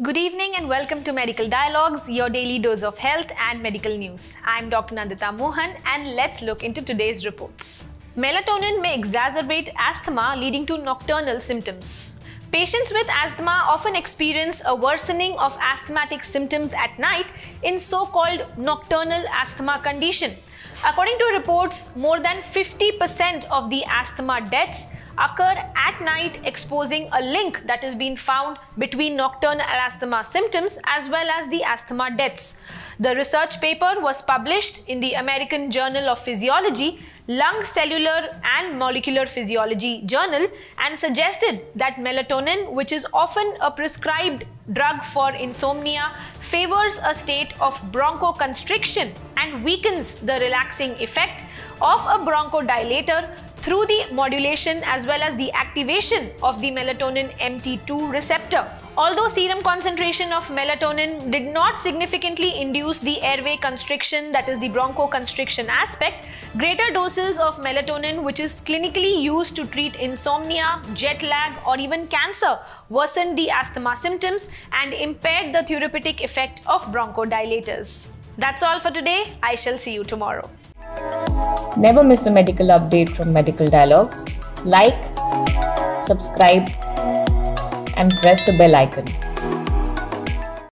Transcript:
Good evening and welcome to Medical Dialogues, your daily dose of health and medical news. I'm Dr. Nandita Mohan and let's look into today's reports. Melatonin may exacerbate asthma leading to nocturnal symptoms. Patients with asthma often experience a worsening of asthmatic symptoms at night in so-called nocturnal asthma condition. According to reports, more than 50% of the asthma deaths occur at night, exposing a link that has been found between nocturnal asthma symptoms as well as the asthma deaths. The research paper was published in the American Journal of Physiology, Lung Cellular and Molecular Physiology Journal, and suggested that melatonin, which is often a prescribed drug for insomnia, favors a state of bronchoconstriction and weakens the relaxing effect of a bronchodilator through the modulation as well as the activation of the melatonin MT2 receptor. Although serum concentration of melatonin did not significantly induce the airway constriction, that is the bronchoconstriction aspect, greater doses of melatonin, which is clinically used to treat insomnia, jet lag or even cancer, worsened the asthma symptoms and impaired the therapeutic effect of bronchodilators. That's all for today. I shall see you tomorrow. Never miss a medical update from Medical Dialogues. Like, subscribe, and press the bell icon.